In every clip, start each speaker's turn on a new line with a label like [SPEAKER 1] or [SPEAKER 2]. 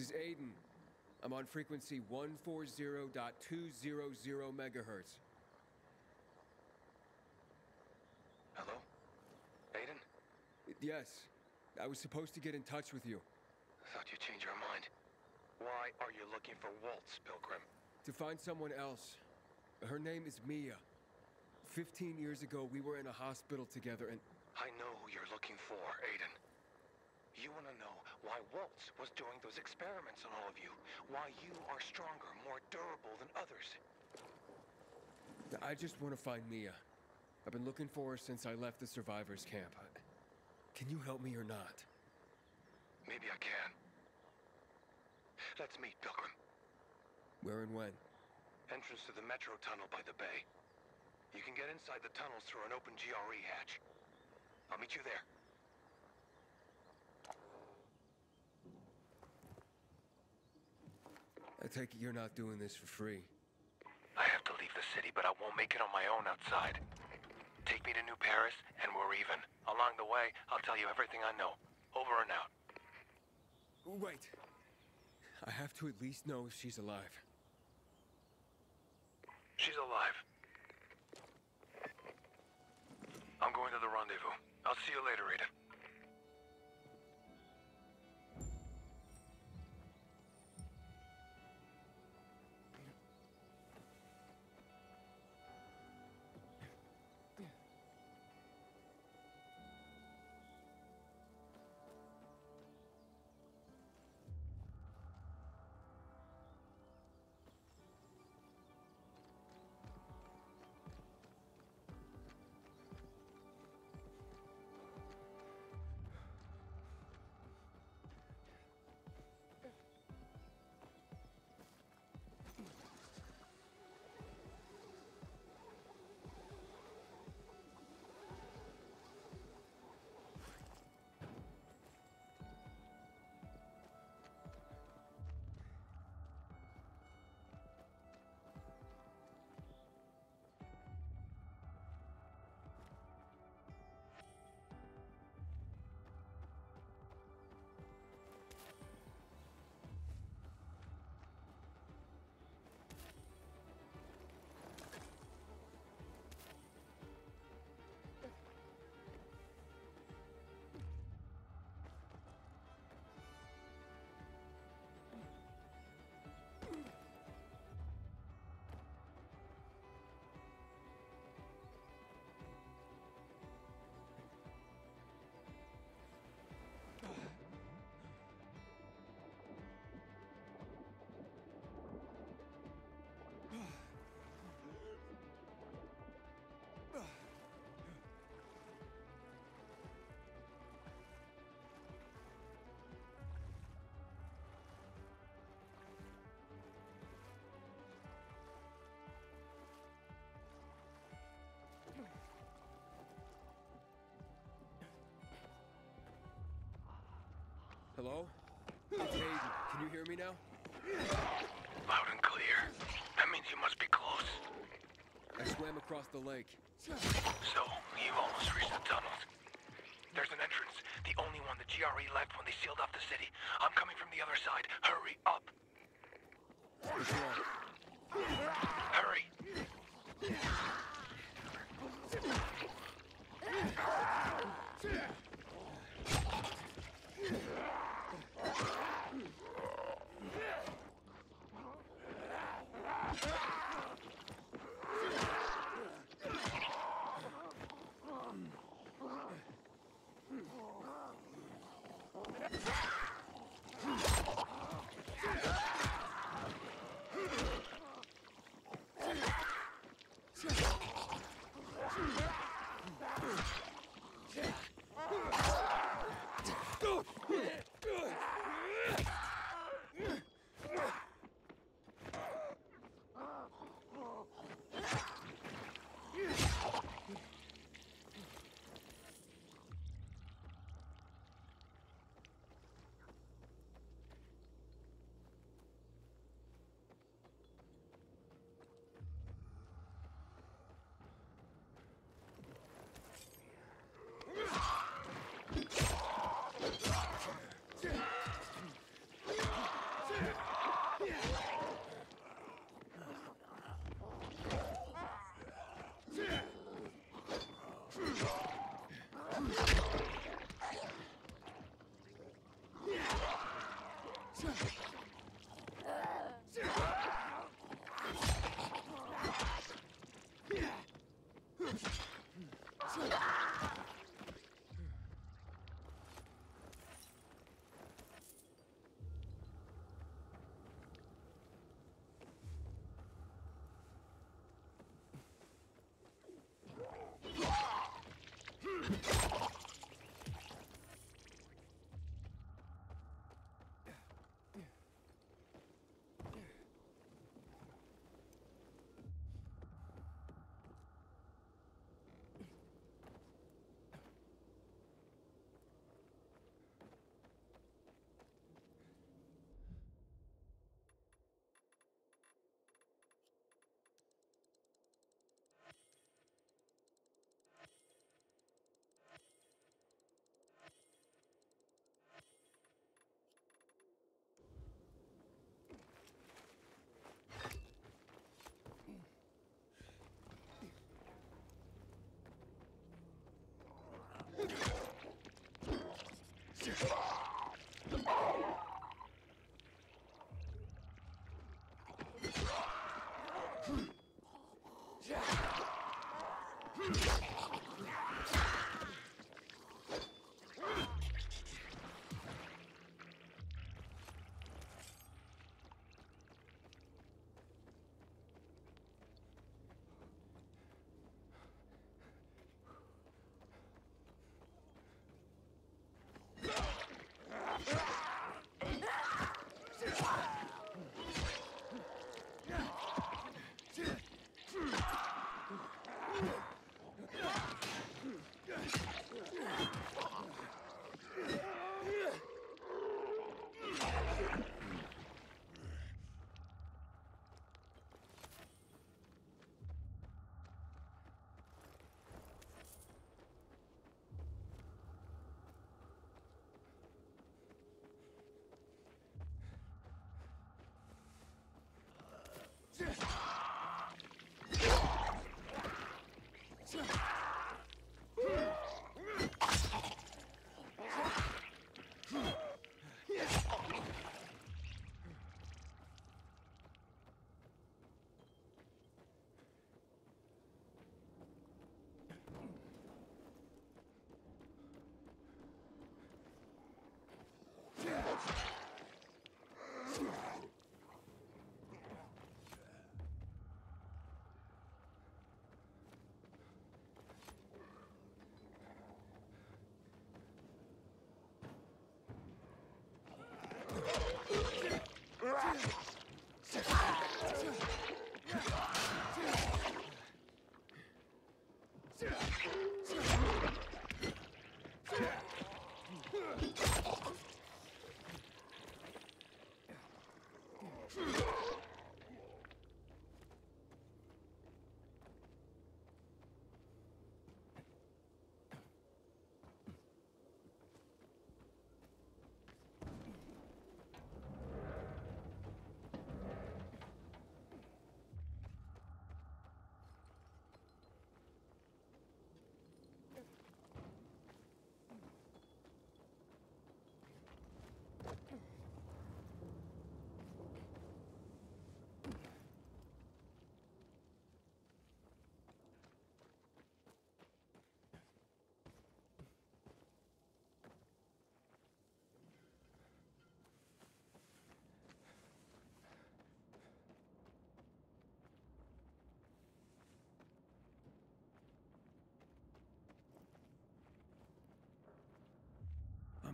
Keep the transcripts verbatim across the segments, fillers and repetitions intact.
[SPEAKER 1] is Aiden. I'm on frequency one forty point two hundred megahertz.
[SPEAKER 2] Hello? Aiden?
[SPEAKER 1] Yes. I was supposed to get in touch with you.
[SPEAKER 2] Thought you'd change your mind. Why are you looking for Waltz, Pilgrim?
[SPEAKER 1] To find someone else. Her name is Mia. Fifteen years ago, we were in a hospital together and...
[SPEAKER 2] I know who you're looking for, Aiden. You want to know why Waltz was doing those experiments on all of you. Why you are stronger, more durable than others.
[SPEAKER 1] I just want to find Mia. I've been looking for her since I left the survivors' camp. Can you help me or not?
[SPEAKER 2] Maybe I can. Let's meet, Pilgrim.
[SPEAKER 1] Where and when?
[SPEAKER 2] Entrance to the metro tunnel by the bay. You can get inside the tunnels through an open G R E hatch. I'll meet you there.
[SPEAKER 1] I take it you're not doing this for free.
[SPEAKER 2] I have to leave the city, but I won't make it on my own outside. Take me to New Paris, and we're even. Along the way, I'll tell you everything I know. Over and out.
[SPEAKER 1] Wait. I have to at least know if she's alive.
[SPEAKER 2] She's alive. I'm going to the rendezvous. I'll see you later, Rita.
[SPEAKER 1] Hello? It's Aiden. Can you hear me now?
[SPEAKER 2] Loud and clear. That means you must be close.
[SPEAKER 1] I swam across the lake.
[SPEAKER 2] So, you've almost reached the tunnels. There's an entrance, the only one the G R E left when they sealed off the city. I'm coming from the other side. Hurry up!
[SPEAKER 1] What's wrong?
[SPEAKER 2] Hurry!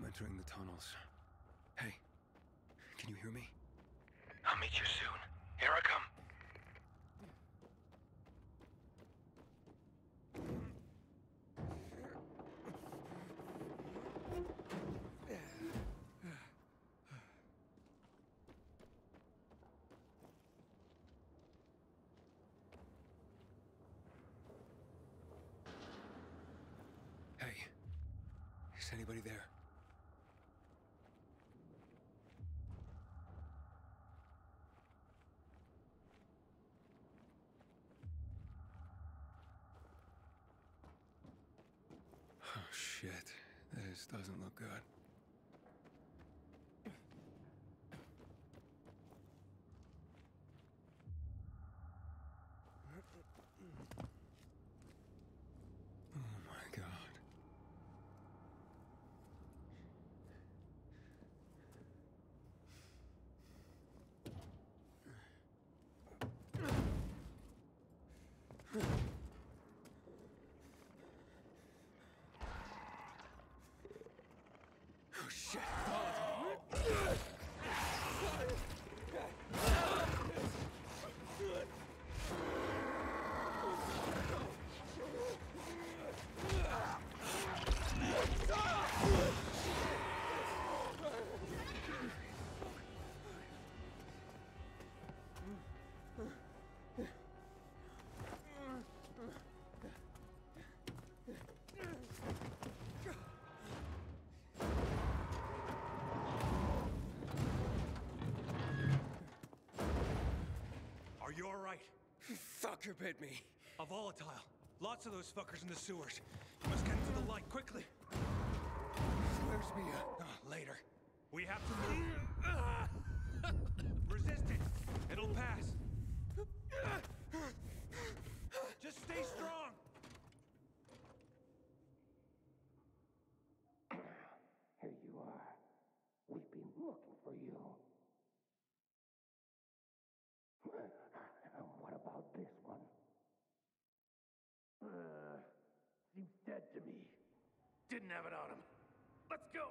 [SPEAKER 1] entering the tunnels. Hey, can you hear me?
[SPEAKER 2] I'll meet you soon. Here I come.
[SPEAKER 1] Hey, is anybody there? Oh shit, this doesn't look good. Oh my god. Oh shit.
[SPEAKER 3] Are you all right?
[SPEAKER 1] Fucker bit me.
[SPEAKER 3] A volatile. Lots of those fuckers in the sewers. You must get to the light quickly.
[SPEAKER 1] Where's Mia?
[SPEAKER 3] Uh, later. We have to move. Resist it. It'll pass. Just stay strong.
[SPEAKER 2] Here you are. We've been looking for you. And what about this one? Uh, seems dead to me. Didn't have it on him. Let's go!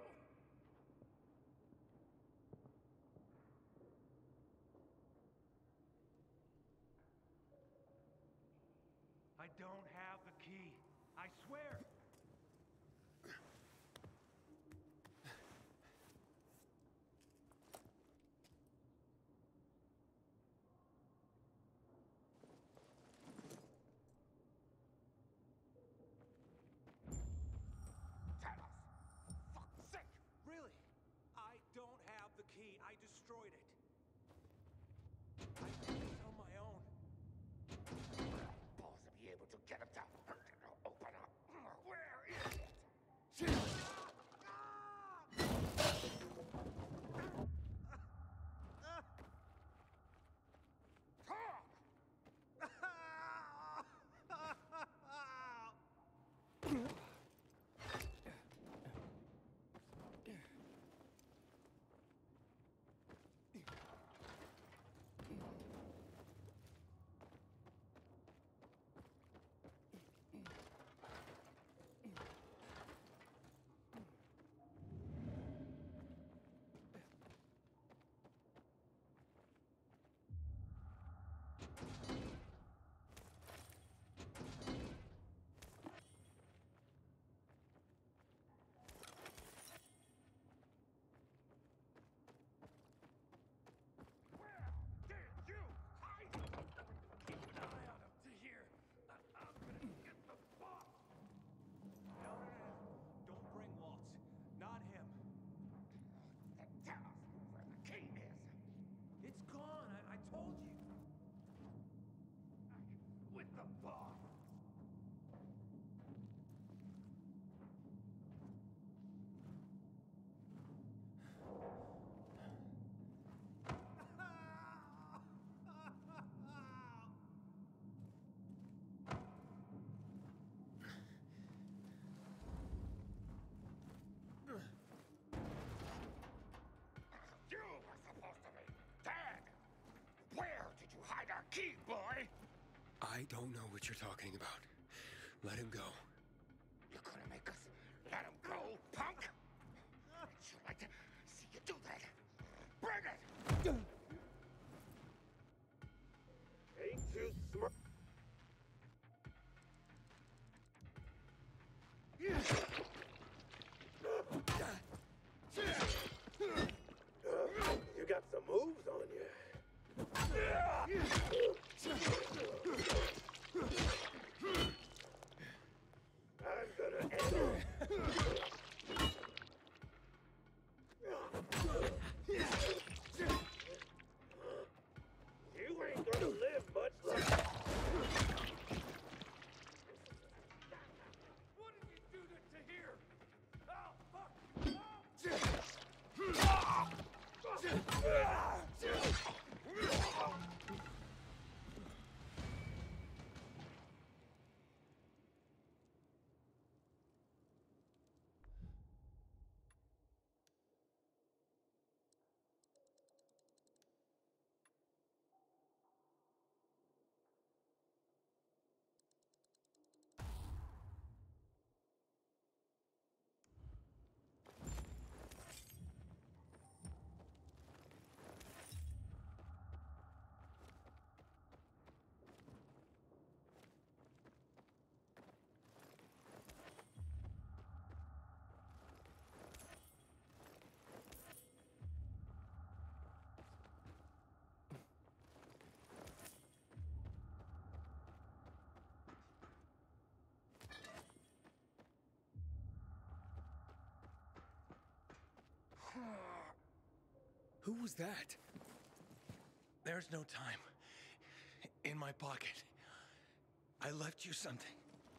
[SPEAKER 3] I don't have the key. I swear.
[SPEAKER 2] Fuck's sake!
[SPEAKER 3] Really? I don't have the key. I destroyed it. I did this on my own.
[SPEAKER 2] Balls to be able to get him to open up. Where is it? Key, boy!
[SPEAKER 1] I don't know what you're talking about. Let him go.
[SPEAKER 2] You're gonna make us let him go, punk?
[SPEAKER 4] I'm gonna end it. You ain't gonna live much longer.
[SPEAKER 3] What did you do to, to here? Oh, fuck!
[SPEAKER 1] Who was that?
[SPEAKER 2] There's no time. In my pocket. I left you something.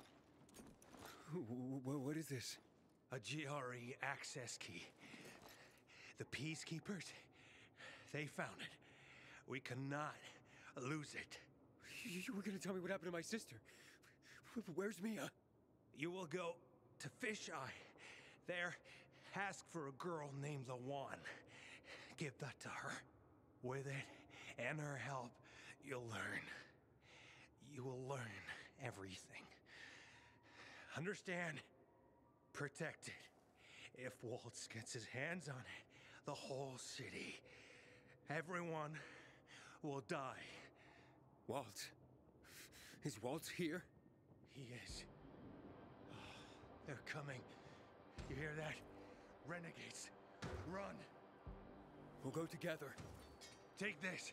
[SPEAKER 1] Wh- wh- What is this?
[SPEAKER 2] A G R E access key. The Peacekeepers, they found it. We cannot lose it.
[SPEAKER 1] You you were gonna tell me what happened to my sister. Wh- Where's Mia?
[SPEAKER 2] You will go to Fisheye. There, ask for a girl named Lawan. Give that to her. With it and her help, you'll learn. You will learn everything. Understand? Protect it. If Waltz gets his hands on it, the whole city, everyone will die.
[SPEAKER 1] Walt. Is Walt here?
[SPEAKER 2] He is. They're coming. You hear that? Renegades. Run.
[SPEAKER 1] We'll go together.
[SPEAKER 2] Take this.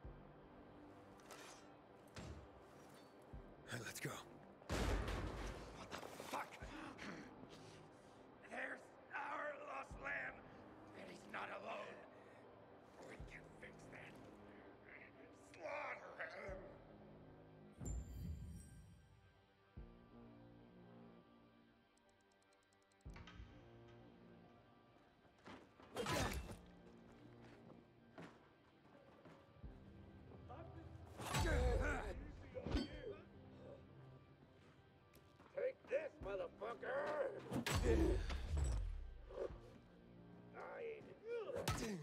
[SPEAKER 1] All right, let's go.
[SPEAKER 2] What the fuck? There's our lost lamb. And he's not alone. We can fix that. Slaughter him.
[SPEAKER 4] Take this, motherfucker! I ain't...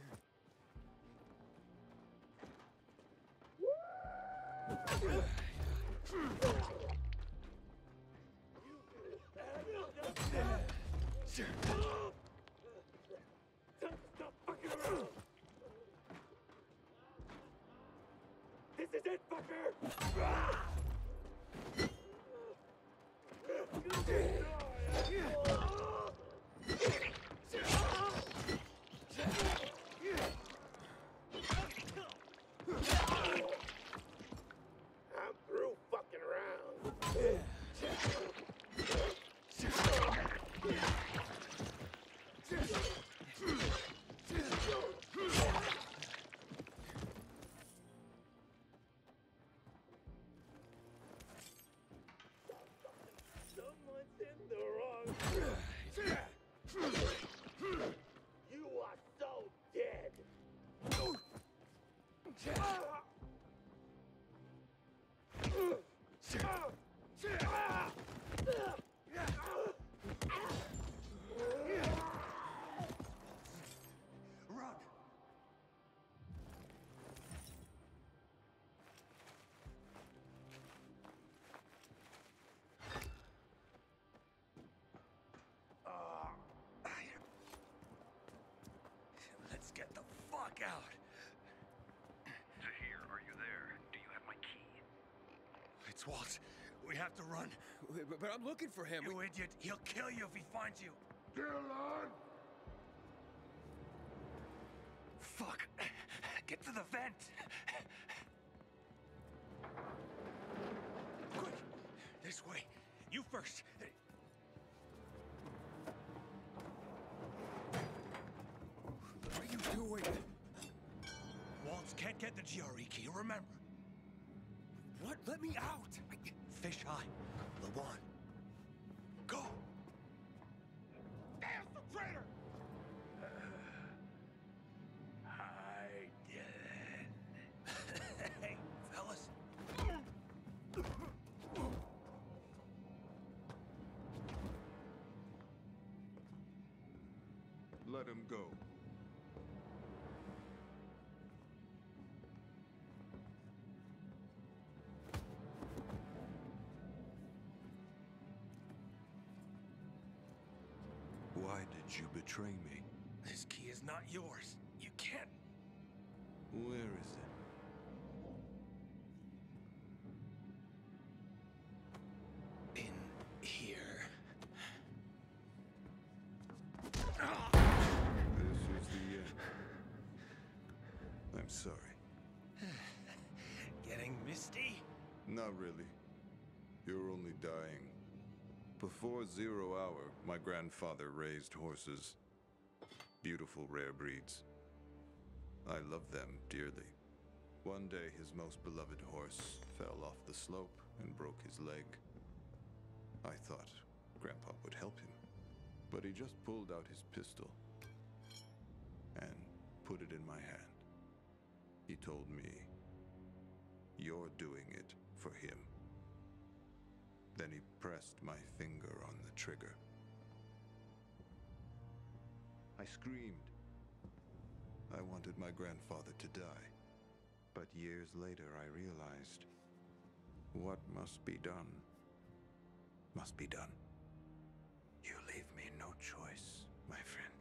[SPEAKER 4] Stop fucking around! This is it, fucker! I'm through fucking around. Someone's in the wrong place. You are so dead.
[SPEAKER 2] Run. Let's get the fuck out.
[SPEAKER 5] Tahir, are you there? Do you have my key?
[SPEAKER 2] It's Walt. We have to run.
[SPEAKER 1] Wait, But, but I'm looking for him.
[SPEAKER 2] You idiot. He'll kill you if he finds you.
[SPEAKER 4] Dylan!
[SPEAKER 2] Fuck. Get to the vent. first.
[SPEAKER 1] What are you doing?
[SPEAKER 2] Waltz can't get the G R E key, remember.
[SPEAKER 1] What? Let me out! I...
[SPEAKER 2] Fish high. The one. Go!
[SPEAKER 4] Infiltrator! I did it.
[SPEAKER 2] Hey, fellas.
[SPEAKER 6] Let him go. Why did you betray me?
[SPEAKER 2] This key is not yours. You can't.
[SPEAKER 6] Where is it?
[SPEAKER 2] In here.
[SPEAKER 6] This is the end. I'm sorry.
[SPEAKER 2] Getting misty?
[SPEAKER 6] Not really. You're only dying. Before zero hour, my grandfather raised horses. Beautiful rare breeds. I love them dearly. One day, his most beloved horse fell off the slope and broke his leg. I thought Grandpa would help him, but he just pulled out his pistol and put it in my hand. He told me, "You're doing it for him." Then he pressed my finger on the trigger. I screamed. I wanted my grandfather to die. But years later, I realized what must be done must be done. You leave me no choice, my friend.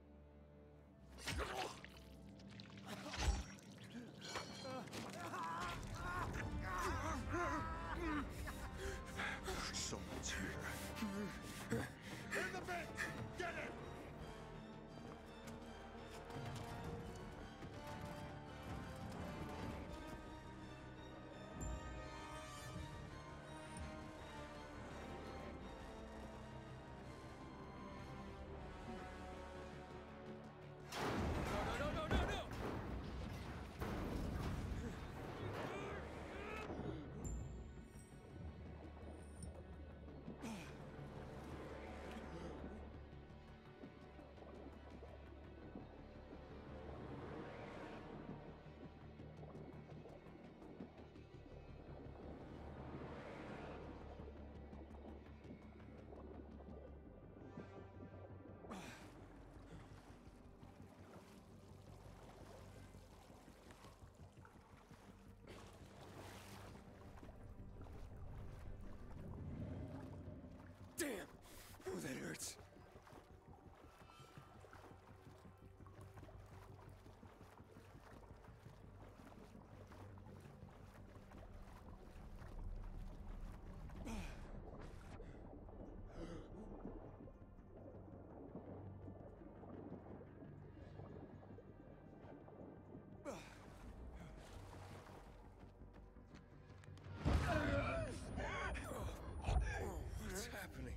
[SPEAKER 6] Someone's here.
[SPEAKER 4] In the vent! Get it!
[SPEAKER 1] No, no, no, no, no! Damn! Oh, that hurts. What's happening?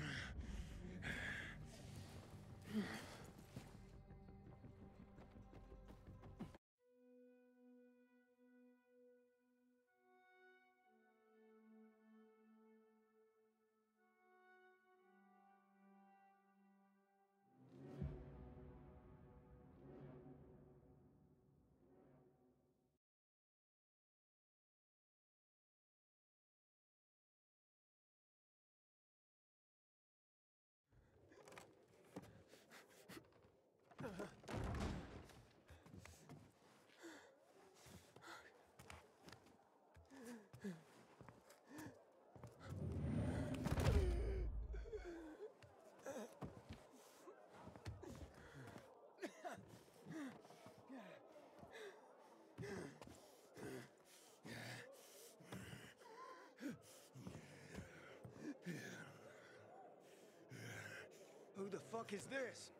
[SPEAKER 2] Who the fuck is this?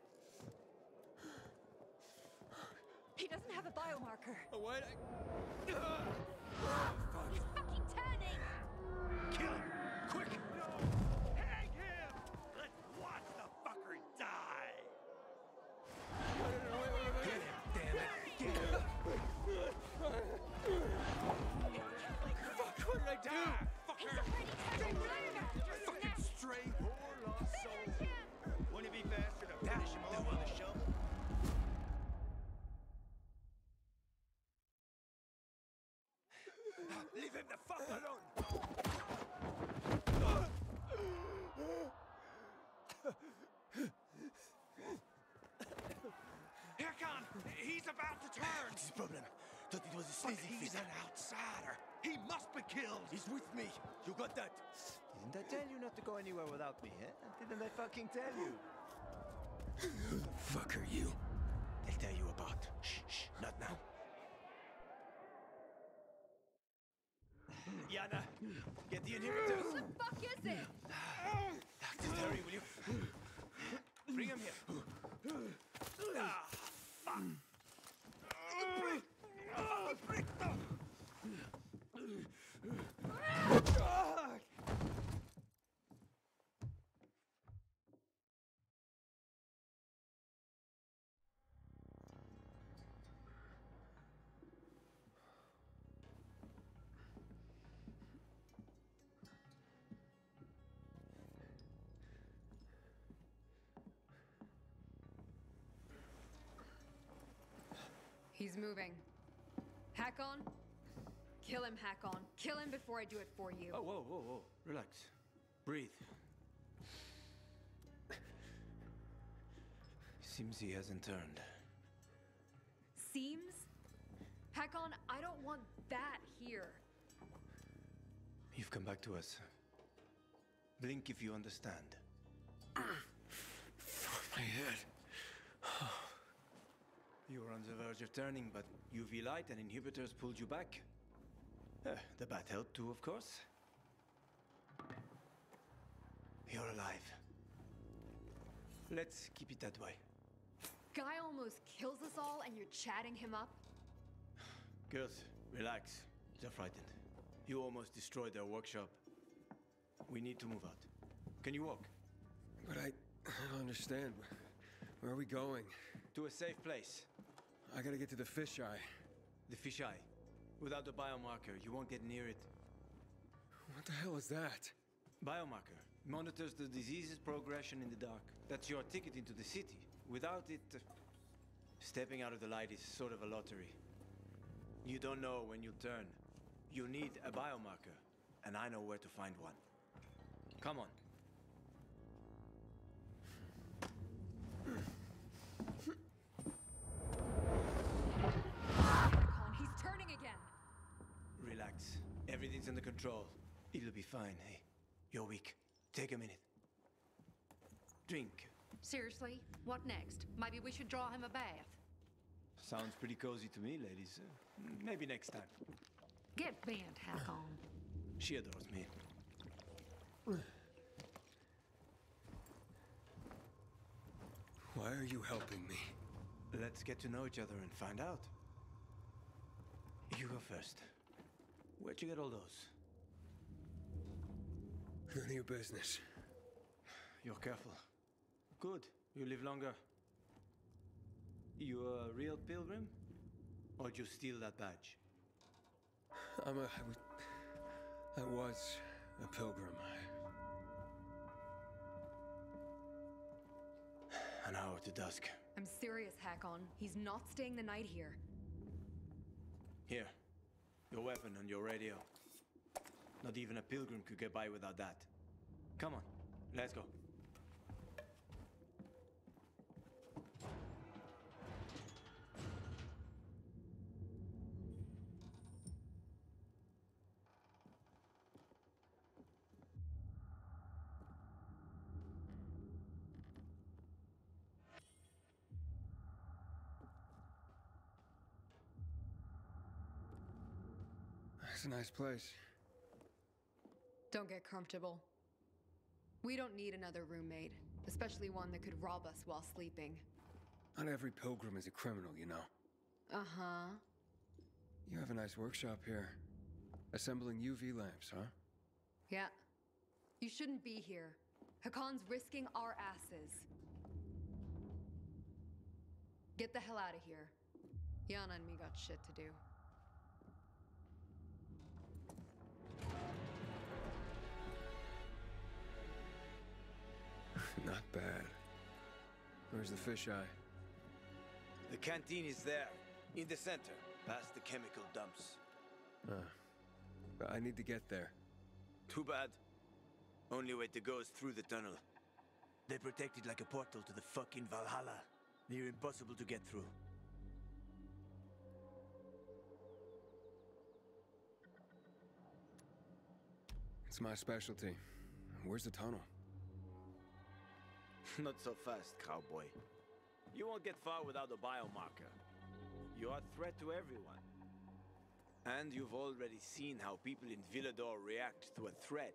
[SPEAKER 7] He doesn't have a biomarker.
[SPEAKER 1] Oh, what? I...
[SPEAKER 7] He's fucking turning!
[SPEAKER 2] Kill him! Quick! Die, fucker! Fucking stray whore, lost soul. Wouldn't it be faster to dash him over with a shovel? Leave him the fuck alone! Harran! He's about to turn! What's his problem? Thought it was a
[SPEAKER 3] But
[SPEAKER 2] sleazy
[SPEAKER 3] he's
[SPEAKER 2] fit.
[SPEAKER 3] an outsider. He must be killed.
[SPEAKER 2] He's with me. You got that?
[SPEAKER 8] Didn't I tell you not to go anywhere without me, eh? Didn't I fucking tell you?
[SPEAKER 1] Who the fuck are you?
[SPEAKER 2] They'll tell you about. Shh, shh, not now. Yana, get the inhibitors.
[SPEAKER 7] Who the fuck is it?
[SPEAKER 2] Doctor Terry, will you? Bring him here. Ah, fuck. Break. Ah, break them.
[SPEAKER 7] He's moving. Hack on. Kill him, hack on. Kill him before I do it for you.
[SPEAKER 8] Oh, whoa, whoa, whoa. Relax. Breathe. Seems he hasn't turned.
[SPEAKER 7] Seems? Hack on, I don't want that here.
[SPEAKER 8] You've come back to us. Blink if you understand.
[SPEAKER 1] My head.
[SPEAKER 8] You were on the verge of turning, but U V light and inhibitors pulled you back. Uh, the bat helped too, of course. You're alive. Let's keep it that way.
[SPEAKER 7] Guy almost kills us all and you're chatting him up?
[SPEAKER 8] Girls, relax. They're frightened. You almost destroyed their workshop. We need to move out. Can you walk?
[SPEAKER 1] But I, I don't understand. Where are we going?
[SPEAKER 8] To a safe place.
[SPEAKER 1] I gotta get to the fisheye.
[SPEAKER 8] The fisheye. Without the biomarker, you won't get near it.
[SPEAKER 1] What the hell is that?
[SPEAKER 8] Biomarker monitors the disease's progression in the dark. That's your ticket into the city. Without it, uh, stepping out of the light is sort of a lottery. You don't know when you'll turn. You need a biomarker, and I know where to find one. Come on.
[SPEAKER 7] He's turning again.
[SPEAKER 8] Relax. Everything's under control. It'll be fine, hey? You're weak. Take a minute. Drink.
[SPEAKER 9] Seriously? What next? Maybe we should draw him a bath.
[SPEAKER 8] Sounds pretty cozy to me, ladies. Uh, maybe next time.
[SPEAKER 9] Get bent, hack on.
[SPEAKER 8] She adores me.
[SPEAKER 1] Why are you helping me?
[SPEAKER 8] Let's get to know each other and find out. You go first. Where'd you get all those?
[SPEAKER 1] None of your business.
[SPEAKER 8] You're careful. Good. You live longer. You a real pilgrim? Or did you steal that badge?
[SPEAKER 1] I'm a... I was, I was a pilgrim.
[SPEAKER 8] An hour to dusk.
[SPEAKER 7] I'm serious, hack on. He's not staying the night here.
[SPEAKER 8] Here. Your weapon and your radio. Not even a pilgrim could get by without that. Come on. Let's go.
[SPEAKER 1] It's a nice place.
[SPEAKER 7] Don't get comfortable. We don't need another roommate, especially one that could rob us while sleeping.
[SPEAKER 1] Not every pilgrim is a criminal, you know.
[SPEAKER 7] Uh-huh.
[SPEAKER 1] You have a nice workshop here. Assembling U V lamps, huh?
[SPEAKER 7] Yeah. You shouldn't be here. Hakon's risking our asses. Get the hell out of here. Yana and me got shit to do.
[SPEAKER 1] Not bad. Where's the fisheye?
[SPEAKER 8] The canteen is there, in the center, past the chemical dumps.
[SPEAKER 1] Huh. I need to get there.
[SPEAKER 8] Too bad. Only way to go is through the tunnel. They protect it like a portal to the fucking Valhalla. They're impossible to get through.
[SPEAKER 1] It's my specialty. Where's the tunnel?
[SPEAKER 8] Not so fast, cowboy. You won't get far without a biomarker. You are a threat to everyone. And you've already seen how people in Villador react to a threat.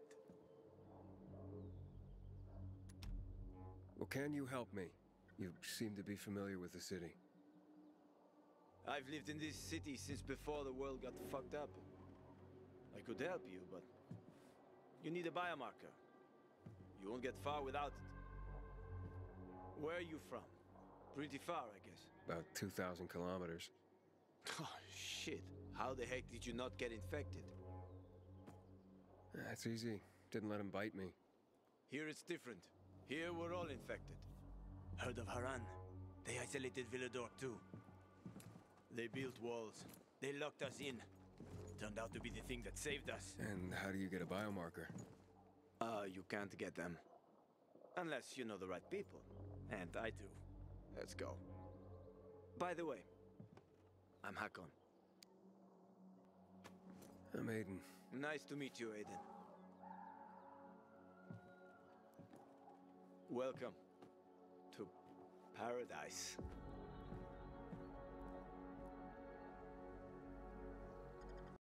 [SPEAKER 1] Well, can you help me? You seem to be familiar with the city.
[SPEAKER 8] I've lived in this city since before the world got fucked up. I could help you, but you need a biomarker. You won't get far without it. Where are you from? Pretty far, I guess.
[SPEAKER 1] About two thousand kilometers.
[SPEAKER 8] Oh, shit. How the heck did you not get infected?
[SPEAKER 1] That's easy. Didn't let him bite me.
[SPEAKER 8] Here it's different. Here we're all infected. Heard of Harran? They isolated Villador too. They built walls. They locked us in. Turned out to be the thing that saved us.
[SPEAKER 1] And how do you get a biomarker?
[SPEAKER 8] Uh, you can't get them. Unless you know the right people. And I do. Let's go. By the way, I'm Hakon.
[SPEAKER 1] I'm Aiden.
[SPEAKER 8] Nice to meet you, Aiden. Welcome to paradise.